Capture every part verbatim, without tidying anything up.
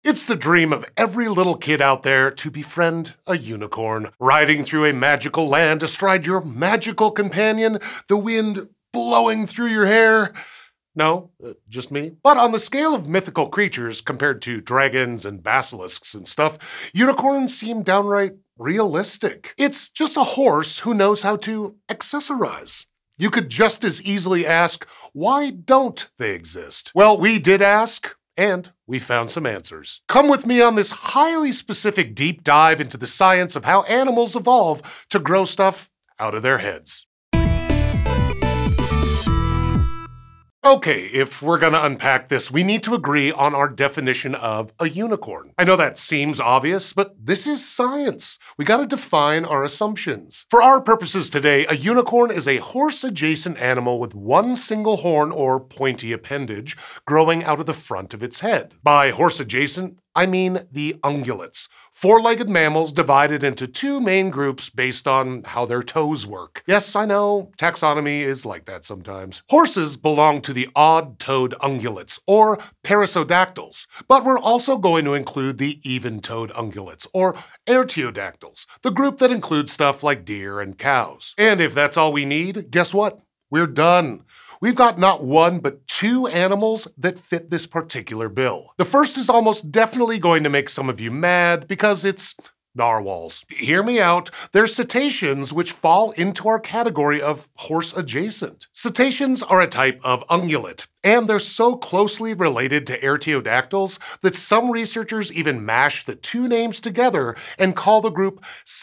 It's the dream of every little kid out there to befriend a unicorn, riding through a magical land astride your magical companion, the wind blowing through your hair. No, uh, just me. But on the scale of mythical creatures compared to dragons and basilisks and stuff, unicorns seem downright realistic. It's just a horse who knows how to accessorize. You could just as easily ask, why don't they exist? Well, we did ask, and we found some answers. Come with me on this highly specific deep dive into the science of how animals evolve to grow stuff out of their heads. Okay, if we're gonna unpack this, we need to agree on our definition of a unicorn. I know that seems obvious, but this is science. We gotta define our assumptions. For our purposes today, a unicorn is a horse-adjacent animal with one single horn or pointy appendage growing out of the front of its head. By horse-adjacent, I mean the ungulates, four-legged mammals divided into two main groups based on how their toes work. Yes, I know, taxonomy is like that sometimes. Horses belong to the odd-toed ungulates, or perissodactyls, but we're also going to include the even-toed ungulates, or artiodactyls, the group that includes stuff like deer and cows. And if that's all we need, guess what? We're done. We've got not one, but two animals that fit this particular bill. The first is almost definitely going to make some of you mad because it's narwhals. Hear me out. They're cetaceans which fall into our category of horse-adjacent. Cetaceans are a type of ungulate, and they're so closely related to artiodactyls that some researchers even mash the two names together and call the group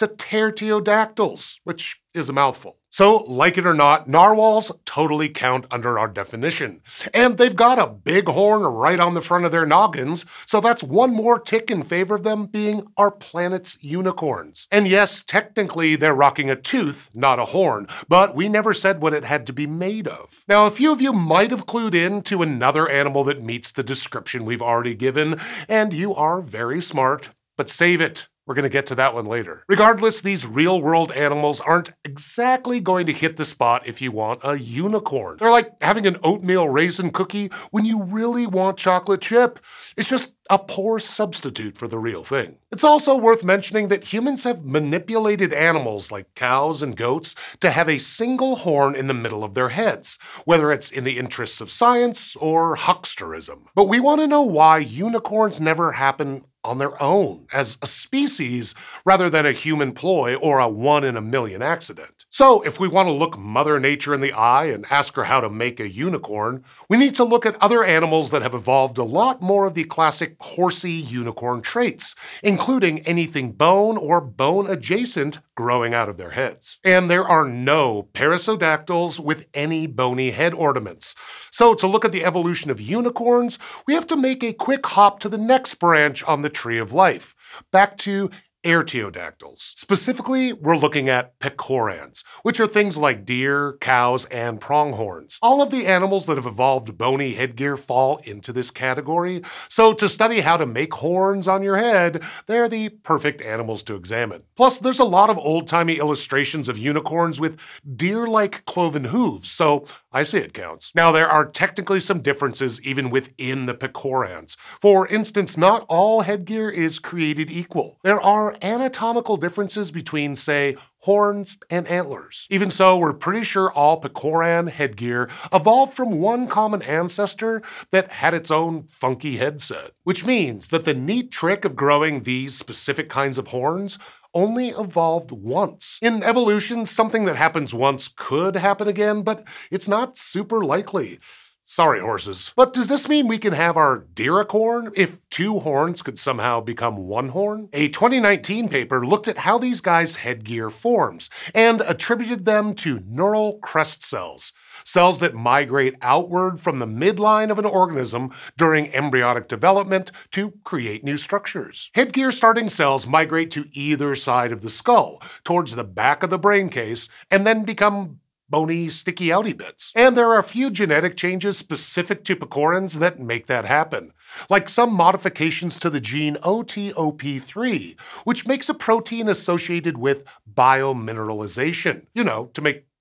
Cetartiodactyls, which is a mouthful. So, like it or not, narwhals totally count under our definition. And they've got a big horn right on the front of their noggins, so that's one more tick in favor of them being our planet's unicorns. And yes, technically they're rocking a tooth, not a horn, but we never said what it had to be made of. Now, a few of you might have clued in to another animal that meets the description we've already given, and you are very smart, but save it. We're going to get to that one later. Regardless, these real-world animals aren't exactly going to hit the spot if you want a unicorn. They're like having an oatmeal raisin cookie when you really want chocolate chip. It's just a poor substitute for the real thing. It's also worth mentioning that humans have manipulated animals like cows and goats to have a single horn in the middle of their heads, whether it's in the interests of science or hucksterism. But we want to know why unicorns never happen on their own, as a species, rather than a human ploy or a one-in-a-million accident. So, if we want to look Mother Nature in the eye and ask her how to make a unicorn, we need to look at other animals that have evolved a lot more of the classic horsey unicorn traits, including anything bone or bone-adjacent growing out of their heads. And there are no perissodactyls with any bony head ornaments. So, to look at the evolution of unicorns, we have to make a quick hop to the next branch on the tree of life, back to artiodactyls. Specifically, we're looking at pecorans, which are things like deer, cows, and pronghorns. All of the animals that have evolved bony headgear fall into this category, so to study how to make horns on your head, they're the perfect animals to examine. Plus, there's a lot of old-timey illustrations of unicorns with deer-like cloven hooves, so I say it counts. Now, there are technically some differences even within the pecorans. For instance, not all headgear is created equal. There are anatomical differences between, say, horns and antlers. Even so, we're pretty sure all pecoran headgear evolved from one common ancestor that had its own funky headset. Which means that the neat trick of growing these specific kinds of horns only evolved once. In evolution, something that happens once could happen again, but it's not super likely. Sorry, horses. But does this mean we can have our deericorn if two horns could somehow become one horn? A twenty nineteen paper looked at how these guys' headgear forms and attributed them to neural crest cells, cells that migrate outward from the midline of an organism during embryonic development to create new structures. Headgear starting cells migrate to either side of the skull, towards the back of the brain case, and then become bony, sticky outy bits. And there are a few genetic changes specific to pecorans that make that happen, like some modifications to the gene O T O P three, which makes a protein associated with biomineralization, you know, to make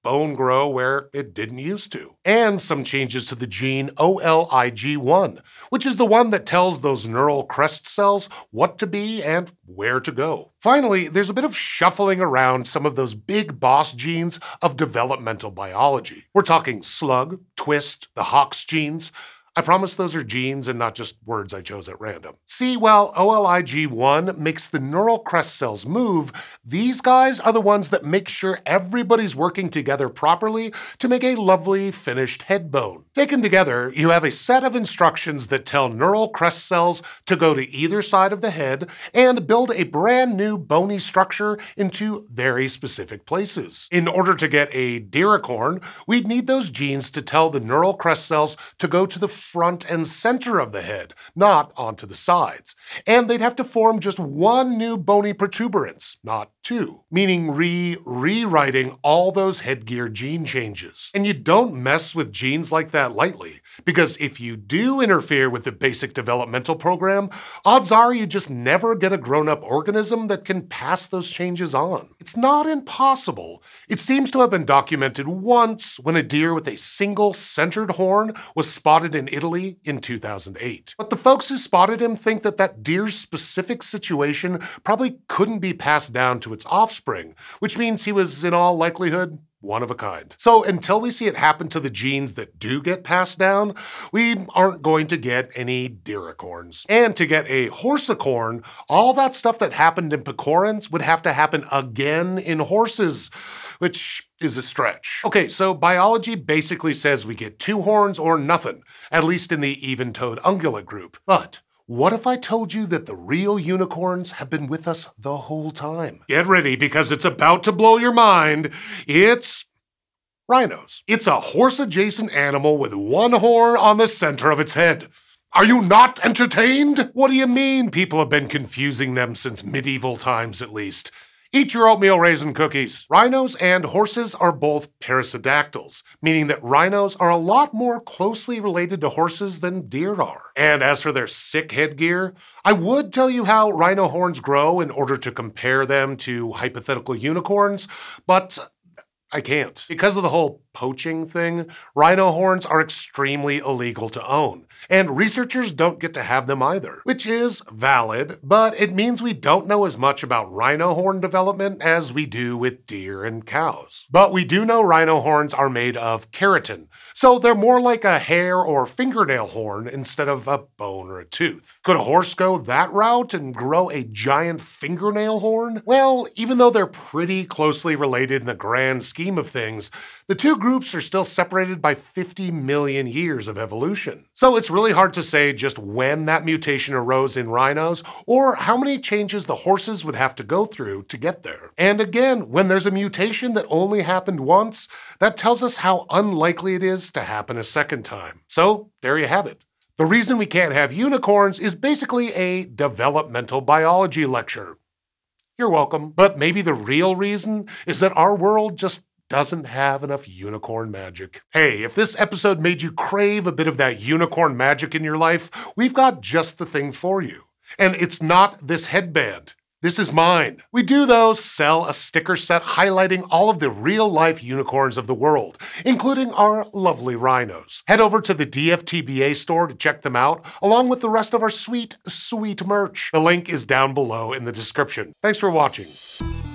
bone grow where it didn't used to. And some changes to the gene O L I G one, which is the one that tells those neural crest cells what to be and where to go. Finally, there's a bit of shuffling around some of those big boss genes of developmental biology. We're talking slug, twist, the Hox genes. I promise those are genes and not just words I chose at random. See, while O L I G one makes the neural crest cells move, these guys are the ones that make sure everybody's working together properly to make a lovely finished head bone. Taken together, you have a set of instructions that tell neural crest cells to go to either side of the head and build a brand new bony structure into very specific places. In order to get a deericorn, we'd need those genes to tell the neural crest cells to go to the front and center of the head, not onto the sides. And they'd have to form just one new bony protuberance, not two, meaning re-rewriting all those headgear gene changes. And you don't mess with genes like that lightly, because if you do interfere with the basic developmental program, odds are you just never get a grown-up organism that can pass those changes on. It's not impossible. It seems to have been documented once when a deer with a single centered horn was spotted in Italy in two thousand eight. But the folks who spotted him think that that deer's specific situation probably couldn't be passed down to its offspring, which means he was in all likelihood one of a kind. So until we see it happen to the genes that do get passed down, we aren't going to get any deericorns. And to get a horsicorn, all that stuff that happened in pecorins would have to happen again in horses, which is a stretch. Okay, so biology basically says we get two horns or nothing, at least in the even-toed ungulate group. But what if I told you that the real unicorns have been with us the whole time? Get ready, because it's about to blow your mind. It's rhinos. It's a horse-adjacent animal with one horn on the center of its head. Are you not entertained? What do you mean people have been confusing them since medieval times at least? Eat your oatmeal raisin cookies. Rhinos and horses are both perissodactyls, meaning that rhinos are a lot more closely related to horses than deer are. And as for their sick headgear, I would tell you how rhino horns grow in order to compare them to hypothetical unicorns, but I can't. Because of the whole poaching thing, rhino horns are extremely illegal to own, and researchers don't get to have them either, which is valid, but it means we don't know as much about rhino horn development as we do with deer and cows. But we do know rhino horns are made of keratin, so they're more like a hair or fingernail horn instead of a bone or a tooth. Could a horse go that route and grow a giant fingernail horn? Well, even though they're pretty closely related in the grand scheme of things, the two groups are still separated by fifty million years of evolution. So it's really hard to say just when that mutation arose in rhinos or how many changes the horses would have to go through to get there. And again, when there's a mutation that only happened once, that tells us how unlikely it is to happen a second time. So there you have it. The reason we can't have unicorns is basically a developmental biology lecture. You're welcome. But maybe the real reason is that our world just doesn't have enough unicorn magic. Hey, if this episode made you crave a bit of that unicorn magic in your life, we've got just the thing for you. And it's not this headband. This is mine. We do, though, sell a sticker set highlighting all of the real-life unicorns of the world, including our lovely rhinos. Head over to the D F T B A store to check them out, along with the rest of our sweet, sweet merch. The link is down below in the description. Thanks for watching.